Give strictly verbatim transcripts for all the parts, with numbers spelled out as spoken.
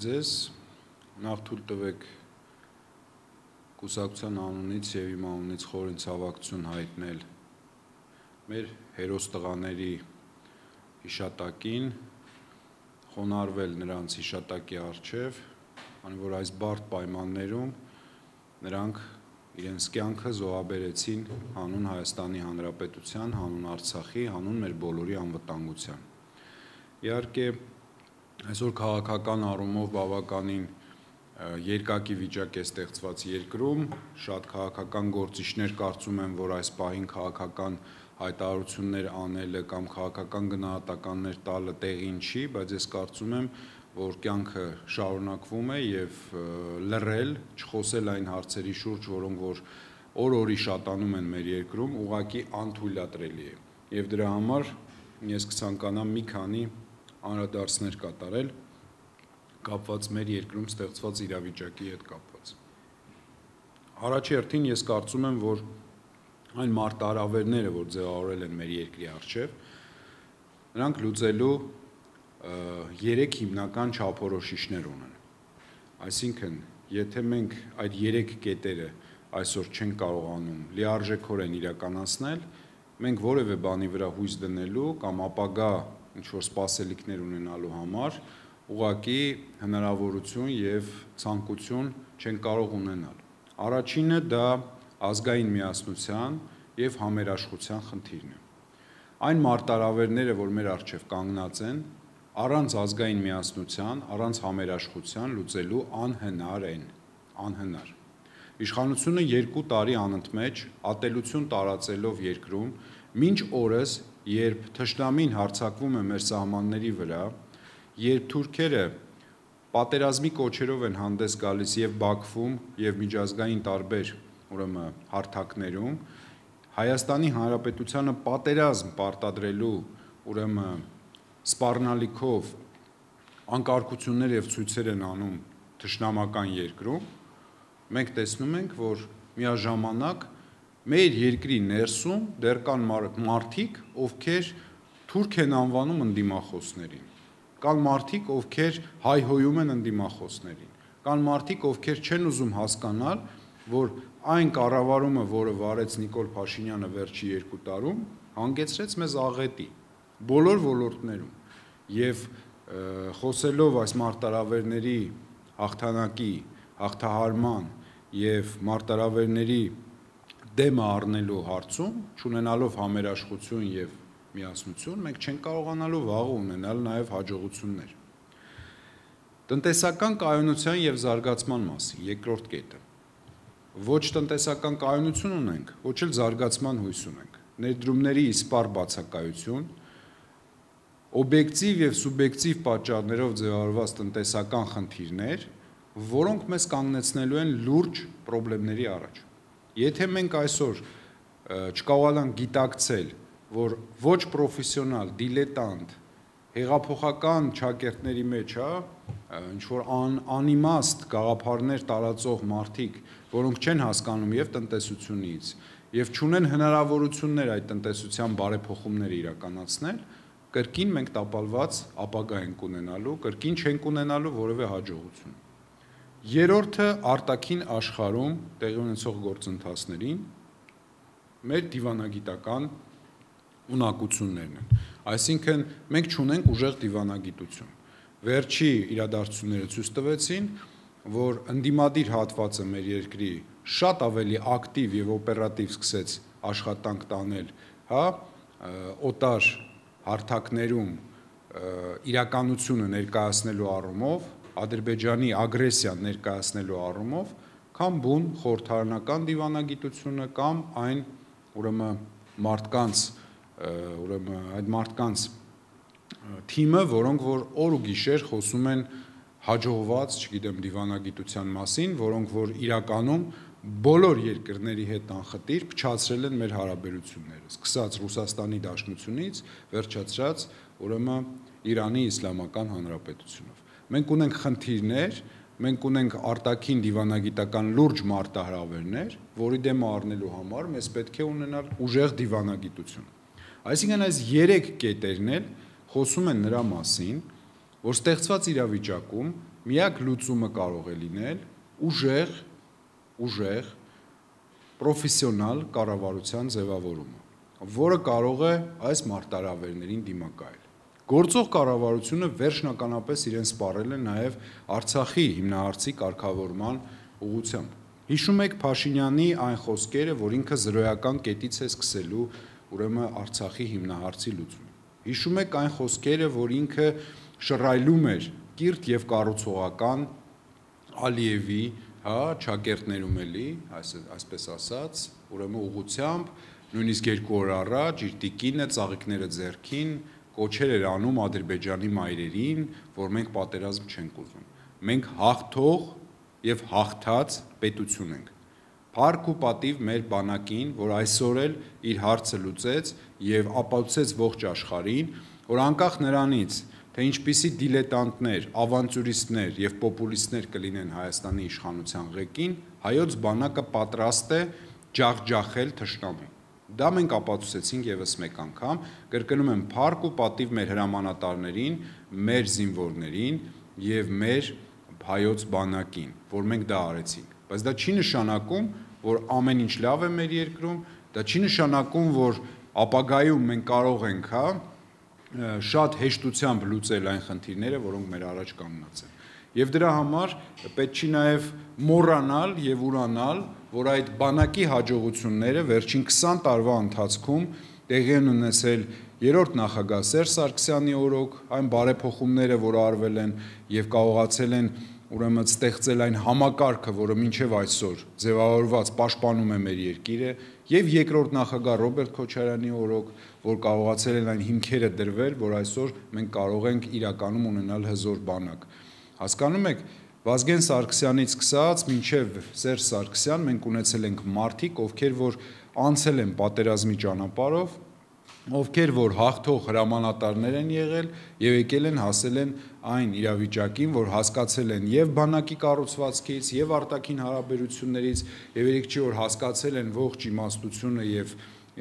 ձեզ, նախ թույլ տվեք կուսակցության անունից եւ իմ անունից խորին ցավակցություն հայտնել մեր հերոս տղաների հիշատակին, խոնարհվել նրանց հիշատակի առջև, քանի որ այս բարդ պայմաններում նրանք իրենց կյանքը զոհաբերեցին հանուն Հայաստանի Հանրապետության, հանուն Արցախի, հանուն մեր բոլորի անվտանգության։ Իհարկե, այսօր քաղաքական առումով բավականին երկակի վիճակ է ստեղծված երկրում, շատ քաղաքական գործիչներ կարծում են, որ այս պահին քաղաքական հայտարարություններ անելը կամ քաղաքական գնահատականներ տալը տեղին չի, բայց ես կարծում եմ, որ կյանքը շարունակվում է եւ լռել, չխոսել այն հարցերի շուրջ, որոնք որ օր-օրի շատանում են մեր երկրում, ուղղակի անթույլատրելի է։ Եվ դրա համար ես կցանկանամ մի քանի անդրադարձներ կատարել կապված մեր երկրում ստեղծված իրավիճակի հետ կապված։ Առաջի հերթին ես կարծում եմ, որ այն մարտահրավերները, որ ձևավորել են մեր երկրի առջև, նրանք լուծելու երեք հիմնական չափորոշիչներ ունեն։ Այսինքն, եթե մենք այդ երեք կետերը այսօր չենք կարողանում լիարժեքորեն իրականացնել, մենք որևէ բանի վրա հույս դնելու կամ ապագա ինչ-որ սպասելիքներ ունենալու համար ուղղակի հնարավորություն եւ ցանկություն չեն կարող ունենալ։ Առաջինը դա ազգային միասնության եւ համերաշխության խնդիրն է։ Այն մարտահրավերները, որ մեր առջև կանգնած են, առանց ազգային միասնության, առանց համերաշխության լուծելու անհնար են, անհնար։ Իշխանությունը երկու տարի անընդմեջ ատելություն տարածելով երկրում, մինչ օրս, երբ թշնամին հարձակվում է մեր սահմանների վրա, երբ թուրքերը պատերազմի կոչերով են հանդես գալիս եւ Բաքվում եւ միջազգային տարբեր ուրեմն հարթակներում, Հայաստանի Հանրապետությանը պատերազմ պարտադրելու ուրեմն սպառնալիքով անկարգություններ եւ ցույցեր են անում թշնամական երկրում, մենք տեսնում ենք, որ միաժամանակ մեր երկրի ներսում դեռ կան մարդիկ, ովքեր թուրք են անվանում ընդդիմախոսներին, կան մարդիկ, ովքեր հայհոյում են ընդդիմախոսներին, կան մարդիկ, ովքեր չեն ուզում հասկանալ, որ այն կառավարումը, որը վարեց Նիկոլ Փաշինյանը վերջի երկու տարում, հանգեցրեց մեզ աղետի բոլոր ոլորտներում եւ խոսելով այս մարտահրավերների հաղթանակի, հաղթահարման եւ մարտահրավերների դեմը առնելու հարցում, չունենալով համերաշխություն եւ միասնություն, մենք չենք կարողանալու վաղը ունենալ նաեւ հաջողություններ։ Տնտեսական կայունության եւ զարգացման մասին երկրորդ կետը։ Ոչ տնտեսական կայունություն ունենք, ոչ էլ զարգացման հույս ունենք։ Ներդրումների իսպառ բացակայություն, օբյեկտիվ եւ սուբյեկտիվ պատճառներով ձևավորված տնտեսական խնդիրներ, որոնք մեզ կանգնեցնելու են լուրջ խնդիրների առաջ։ Եթե մենք այսօր չկարողանանք գիտակցել, որ ոչ պրոֆեսիոնալ, դիլետանտ, հեղափոխական ճակերտների մեջ, ինչ որ անիմաստ գաղափարներ տարածող մարդիկ, որոնք չեն հասկանում եւ տնտեսությունից, եւ չունեն հնարավորություններ այդ տնտեսության բարեփոխումները իրականացնել, կրկին մենք տապալված ապագա ենք ունենալու, կրկին չենք ունենալու որևէ հաջողություն։ Երրորդը արտաքին աշխարհում տեղի ունեցող գործընթացներին մեր դիվանագիտական ունակություններն են։ Այսինքն մենք չունենք ուժեղ դիվանագիտություն։ Վերջի իրադարձությունները ցույց տվեցին, որ ընդդիմադիր հատվածը մեր երկրի շատ ավելի ակտիվ եւ օպերատիվ սկսեց աշխատանք տանել, հա, օտար հարթակներում իրականությունը ներկայացնելու առումով, Ադրբեջանի ագրեսիան ներկայացնելու առումով, կամ բուն խորհրդարանական դիվանագիտությունը կամ այն ուրեմն մարդկանց, ուրեմն այդ մարդկանց թիմը, որոնք որ օր ու գիշեր խոսում են հաջողված, չգիտեմ, դիվանագիտության մասին, որոնք որ իրականում բոլոր երկրների հետ անխտիր փչացրել են մեր հարաբերությունները, սկսած Ռուսաստանի Դաշնությունից, վերջացրած ուրեմն Իրանի Իսլամական Հանրապետությունով։ Մենք ունենք խնդիրներ, մենք ունենք արտաքին դիվանագիտական լուրջ մարտահրավերներ, որի դեմ առնելու համար մեզ պետք է ունենալ ուժեղ դիվանագիտություն։ Այսինքն այս երեք կետերն էլ խոսում են նրա մասին, որ ստեղծված իրավիճակում միակ լուծումը կարող է լինել ուժեղ, ուժեղ պրոֆեսիոնալ կառավարության ձևավորումը, որը կարող է այս մարտահրավերներին դիմակայել։ Գործող կառավարությունը վերջնականապես իրեն սպառել է նաև Արցախի հիմնահարցի կարգավորման ուղղությամբ։ Հիշում եք Փաշինյանի այն խոսքերը, որ ինքը զրոյական կետից է սկսելու ուրեմն Արցախի հիմնահարցի լուծումը։ Հիշում եք այն խոսքերը, որ ինքը շռայլում էր կիրթ եւ կառուցողական Ալիևի, հա, ճակերտներում էլի, այսպես ասած, ուրեմն ուղղությամբ, նույնիսկ երկու օր առաջ իր տիկինը ծաղիկները ձեռքին կոչեր էր անում Ադրբեջանի մայրերին, որ մենք պատերազմ չենք ուզում։ Մենք հաղթող եւ հաղթած պետություն ենք։ Փառք ու պատիվ մեր բանակին, որ այսօր էլ իր հարցը լուծեց եւ ապացուցեց ողջ աշխարհին, որ անկախ նրանից, թե ինչպիսի դիլետանտներ, ավանտյուրիստներ եւ պոպուլիստներ կլինեն Հայաստանի իշխանության ղեկին, հայոց բանակը պատրաստ է ջախջախել թշնամուն։ Դա մենք ապացուցեցինք եւս մեկ անգամ, կրկնում եմ, փառք ու պատիվ մեր հրամանատարներին, մեր զինվորներին եւ մեր հայոց բանակին, որ մենք դա արեցինք։ Բայց դա չի նշանակում, որ ամեն ինչ լավ է մեր երկրում, դա չի նշանակում, որ ապագայում մենք կարող ենք, հա, շատ հեշտությամբ լուծել այն խնդիրները, որոնք մեր առաջ կանգնած են։ Եվ դրա համար պետք չի նաև մոռանալ եւ ուրանալ, որ այդ բանակի հաջողությունները վերջին քսան տարվա ընթացքում տեղի են ունեցել երրորդ նախագահ Սերժ Սարգսյանի օրոք, այն բարեփոխումները, որ արվել են եւ կարողացել են ուրեմն ստեղծել այն համակարգը, որը մինչև այսօր ձևավորված պաշտպանում է մեր երկիրը, եւ երկրորդ նախագահ Ռոբերտ Քոչարյանի օրոք, որ կարողացել են այն հիմքերը դրվել, որ այսօր մենք կարող ենք իրականում ունենալ հզոր բանակ։ Հասկանում եք, Վազգեն Սարգսյանից սկսած մինչև Սերժ Սարգսյան մենք ունեցել ենք մարդիկ, ովքեր որ անցել են պատերազմի ճանապարհով, ովքեր որ հաղթող հրամանատարներ են եղել եւ եկել են հասել են այն իրավիճակին, որ հասկացել են եւ բանակի կառուցվածքից եւ արտաքին հարաբերություններից եւ երեք չի որ հասկացել են ողջ իմաստությունը եւ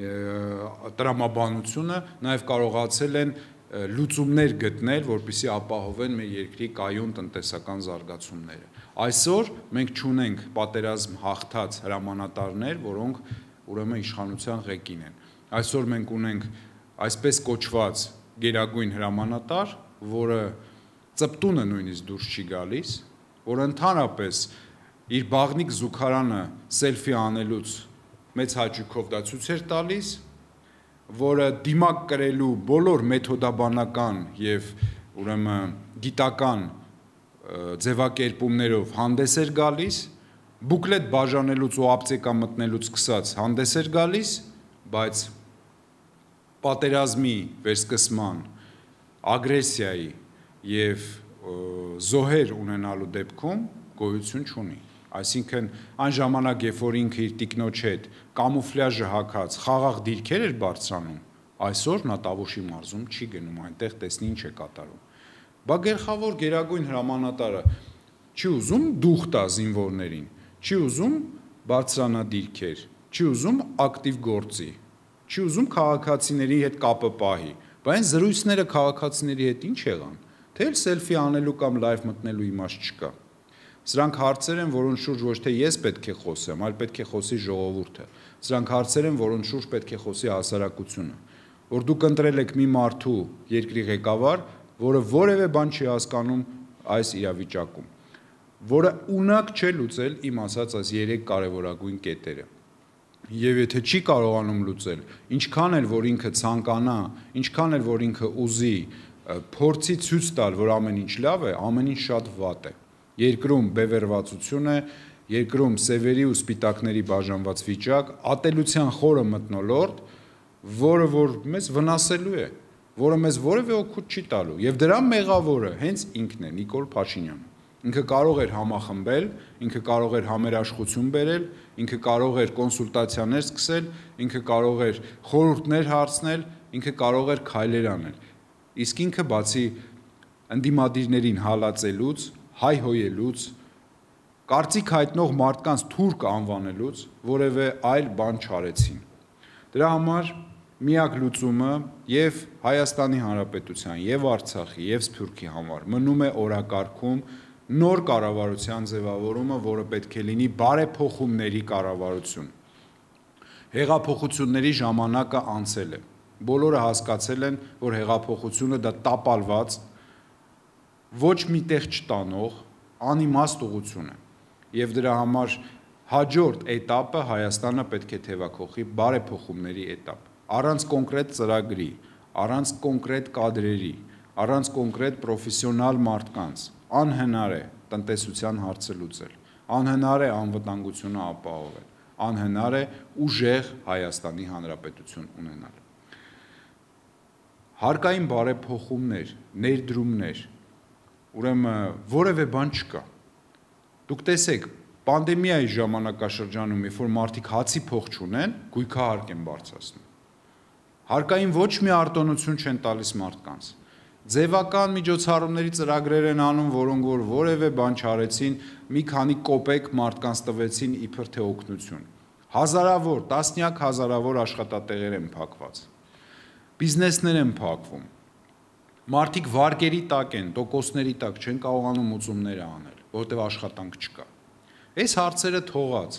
տրամաբանությունը, նաեւ կարողացել են լուծումներ գտնել, որպեսզի ապահովեն մեր երկրի կայուն տնտեսական զարգացումները։ Այսօր մենք չունենք պատերազմ հաղթած հրամանատարներ, որոնք ուրեմն իշխանության ղեկին են։ Այսօր մենք ունենք այսպես կոչված գերագույն հրամանատար, որը ծպտունը նույնիսկ դուրս չի գալիս, որը ընդհանրապես իր բաղնիկ զուգարանը սելֆի անելուց մեծ հաճույքով դա ցույց էր տալիս, որը դիմակ կրելու բոլոր մեթոդաբանական եւ ուրեմն գիտական ձևակերպումներով հանդես էր գալիս, բուկլետ բաժանելուց ու ապտեկա մտնելուց սկսած հանդես էր գալիս, բայց պատերազմի վերսկսման, ագրեսիայի եւ զոհեր ունենալու դեպքում գոյություն չունի։ Այսինքն այն ժամանակ, երբ որ ինքը իր տիկնոջ հետ կամուֆլյաժը հագած խաղաղ դիրքեր էր բարձրանում, այսօր նա Տավուշի մարզում չի գնում, այնտեղ տեսնի ինչ է կատարում։ Բա գերխավոր գերագույն հրամանատարը չի ուզում դուխ տա զինվորներին, չի ուզում բարձրանա դիրքեր, չի ուզում ակտիվ գործի, չի ուզում քաղաքացիների հետ կապը պահի, բայց զրույցները քաղաքացիների հետ ինչ եղան, թե էլ սելֆի անելու կամ լայվ մտնելու իմաստ չկա։ Սրանք հարցեր են, որոնց շուրջ ոչ թե ես պետք է խոսեմ, այլ պետք է խոսի ժողովուրդը։ Սրանք հարցեր են, որոնց շուրջ պետք է խոսի հասարակությունը, որ դուք ընտրել եք մի մարդու երկրի ղեկավար, որը որևէ բան չի հասկանում այս իրավիճակում, որը ունակ չէ լուծել իմ ասած այս երեք կարևորագույն կետերը։ Եվ եթե չի կարողանում լուծել, ինչքան էլ որ ինքը ցանկանա, ինչքան էլ որ ինքը ուզի փորձի ցույց տալ, որ ամեն ինչ լավ է, ամեն ինչ շատ վատ է։ Երկրում բևեռվածություն է, երկրում սևերի ու սպիտակների բաժանված վիճակ, ատելության խորը մթնոլորտ, որը որ մեզ վնասելու է, որը մեզ որևէ օգուտ չի տալու, եւ դրա մեղավորը հենց ինքն է, Նիկոլ Փաշինյանը։ Ինքը կարող էր համախմբել, ինքը կարող էր համերաշխություն բերել, ինքը կարող էր կոնսուլտացիաներ սկսել, ինքը կարող էր խորհուրդներ հարցնել, ինքը կարող էր քայլեր անել։ Իսկ ինքը բացի ընդդիմադիրներին հալածելուց, հայհոյելուց, կարծիք հայտնող մարդկանց թուրք անվանելուց որևէ այլ բան չարեցին։ Դրա համար միակ լուծումը եւ Հայաստանի Հանրապետության, եւ Արցախի, եւ Սփյուռքի համար մնում է օրակարգում նոր կառավարության ձևավորումը, որը պետք է լինի բարեփոխումների կառավարություն։ Հեղափոխությունների ժամանակը անցել է։ Բոլորը հասկացել են, որ հեղափոխությունը դա տապալված, ոչ միտեղ չտանող, անիմաստ ուղղություն է։ Եվ դրա համար հաջորդ էտապը Հայաստանը պետք է թևակողի բարեփոխումների էտապ։ Առանց կոնկրետ ծրագրի, առանց կոնկրետ կադրերի, առանց կոնկրետ պրոֆեսիոնալ մարդկանց անհնար է տնտեսության հարցը լուծել, անհնար է անվտանգությունը ապահովել, անհնար է ուժեղ Հայաստանի Հանրապետություն ունենալ։ Հարկային բարեփոխումներ, ներդրումներ, ուրեմն որևէ բան չկա։ Դուք տեսեք, պանդեմիայի ժամանակաշրջանում, երբ որ մարդիկ հացի փող չունեն, գույքահարկ են բարձրացնում։ Հարկային ոչ մի արտոնություն չեն տալիս մարդկանց։ Ձևական միջոցառումների ծրագրեր են անում, որոնք որ որևէ բան չարեցին, մի քանի կոպեկ մարդկանց տվեցին իբր թե օգնություն։ Հազարավոր, տասնյակ հազարավոր աշխատատեղեր են փակված։ Բիզնեսներ են փակվում։ Մարդիկ վարկերի տակ են, տոկոսների տակ չեն կարողանում ուծումները անել, որովհետև աշխատանք չկա։ Այս հարցերը թողած,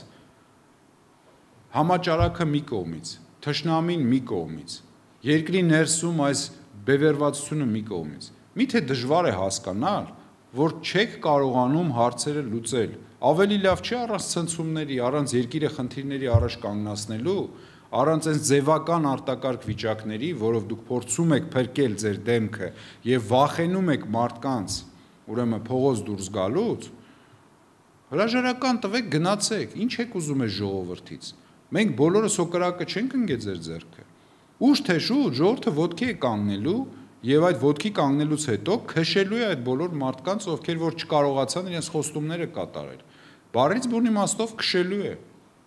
համաճարակը մի կողմից, թշնամին մի կողմից, երկրի ներսում այս բևեռվածությունը մի կողմից։ Միթե դժվար է հասկանալ, որ չեք կարողանում հարցերը լուծել։ Ավելի լավ չի առանց ցնցումների, առանց երկիրը խնդիրների առաջ կանգնացնելու, առանց այս ձևական արտակարգ վիճակների, որով դուք փորձում եք փրկել ձեր դեմքը եւ վախենում եք մարդկանց, ուրեմն փողոց դուրս գալուց, հրաժարական տվեք, գնացեք, ինչ եք ուզում այս ժողովրդից։ Մենք բոլորը սոկրակը չենք ընկե ձեր ձեռքը։ Ուշ թե շուտ ժողովուրդը ոտքի է կանգնելու եւ այդ ոտքի կանգնելուց հետո քշելու է այդ բոլոր մարդկանց, ովքեր որ չկարողացան իրենց խոստումները կատարել։ Բառից բուն իմաստով քշելու է։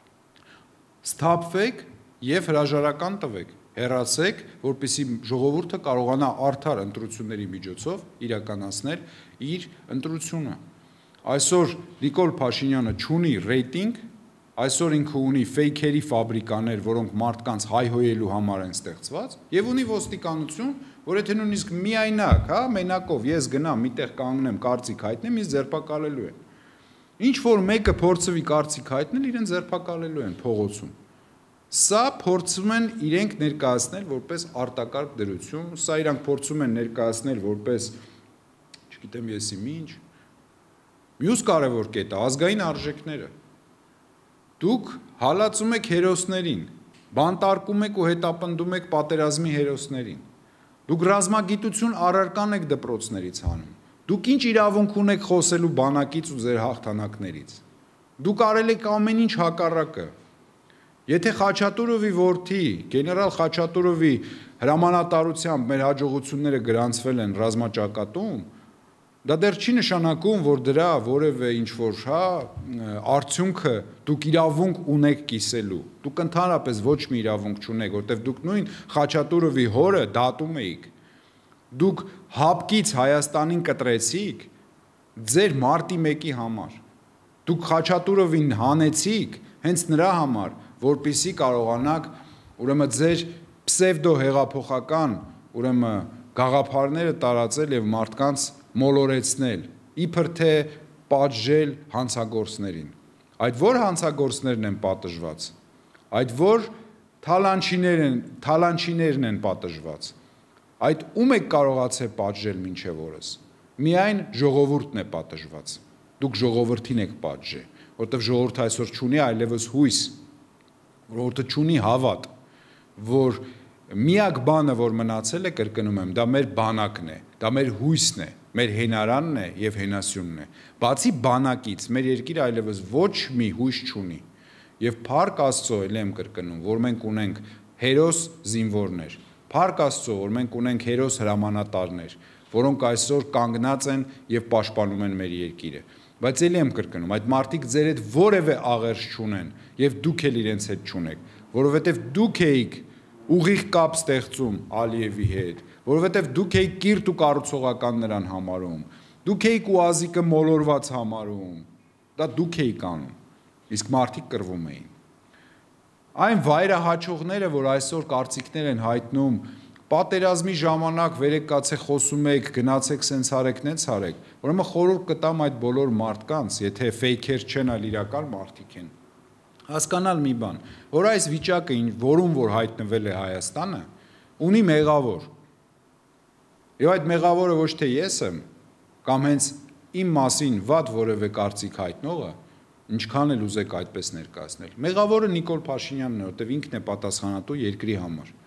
Սթափվեք եւ հրաժարական տվեք, հեռացեք, որպեսզի ժողովուրդը կարողանա արդար ընտրությունների միջոցով իրականացնել իր ընտրությունը։ Այսօր Նիկոլ Փաշինյանը չունի ռեյտինգ, այսօր ինքը ունի ֆեյքերի ֆաբրիկաներ, որոնք մարդկանց հայհոյելու համար են ստեղծված, եւ ունի ոստիկանություն, որ եթե նույնիսկ միայնակ, հա, մենակով ես գնամ միտեղ կանգնեմ, կարծիք հայտնեմ, ինձ ձերբակալելու են։ Ինչ որ մեկը փորձվի կարծիք հայտնել, իրեն ձերբակալելու են փողոցում։ Սա փորձում են իրենք ներկայացնել որպես արտակարգ դրություն, սա իրանք փորձում են ներկայացնել որպես, չգիտեմ եսի ինչ։ Մյուս կարևոր կետը ազգային արժեքները։ Դուք հալածում եք հերոսներին, բանտարկում եք ու հետապնդում եք պատերազմի հերոսներին։ Դուք ռազմագիտություն առարկան եք դպրոցներից հանում։ Դուք ինչ իրավունք ունեք խոսելու բանակից ու ձեր հաղթանակներից։ Դուք արել եք ամեն ինչ հակառակը։ Եթե Խաչատուրովի որդի, գեներալ Խաչատուրովի հրամանատարությամբ մեր հաջողությունները գրանցվել են ռազմաճակատում, դա դեռ չի նշանակում, որ դրա որևէ ինչ-որ, հա, արդյունքը դուք իրավունք ունեք կիսելու։ Դուք ընդհանրապես ոչ մի իրավունք չունեք, որտեղ դուք նույն Խաչատուրովի հորը դատում էիք։ Դուք հապկից Հայաստանին կտրեցիք ձեր մարտի մեկի համար։ Դուք Խաչատուրովին հանեցիք հենց նրա համար, որպեսզի կարողանաք ուրեմն ձեր պսևդո հեղափոխական ուրեմն գաղափարները տարածել եւ մարդկանց մոլորեցնել, իբր թե պատժել հանցագործներին։ Այդ որ հանցագործներն են պատժված, այդ որ թալանչիներն են, թալանչիներն են պատժված, այդ ում եք կարողացել պատժել մինչև օրս։ Միայն ժողովուրդն է պատժված։ Դուք ժողովրդին եք պատժել, որովհետև ժողովուրդը այսօր չունի այլևս հույս, որովհետև չունի հավատ, որ միակ բանը, որ մնացել է, կրկնում եմ, դա մեր բանակն է, դա մեր հույսն է, մեր հենարանն է եւ հենասյունն է։ Բացի բանակից մեր երկիրը այլևս ոչ մի հույս չունի։ Եվ փառք Աստծո, ել եմ կրկնում, որ մենք ունենք հերոս զինվորներ, փառք Աստծո, որ մենք ունենք հերոս հրամանատարներ, որոնք այսօր կանգնած են եւ պաշտպանում են մեր երկիրը։ Բայց ելի եմ կրկնում, այդ մարդիկ ձեր հետ որևէ աղերս չունեն եւ դուք էլ իրենց հետ չունեք, որովհետեւ դուք եք ուղիղ կապ ստեղծում Ալիևի հետ, որովհետև դուք եք կիրթ ու կառուցողական նրան համարում, դուք եք ուազիկը մոլորված համարում, դա դուք եք անում, իսկ մարդիկ կռվում էին։ Այն վայրահաչողները, որ այսօր կարծիքներ են հայտնում պատերազմի ժամանակ վերեկացե խոսում եք, գնացեք սենց արեք, նենց արեք, ուրեմն խորհուրդ կտամ այդ բոլոր մարդկանց, եթե ֆեյքեր չեն, այլ իրական մարդիկ են, հասկանալ մի բան, որ այս վիճակը, որում որ հայտնվել է Հայաստանը, ունի մեղավոր, եւ այդ մեղավորը ոչ թե ես եմ, կամ հենց իմ մասին վատ որևէ կարծիք հայտնողը, ինչքան էլ ուզեք այդպես ներկայացնել, մեղավորը Նիկոլ Փաշինյանն է, որտեվ ինքն է պատասխանատու երկրի համար,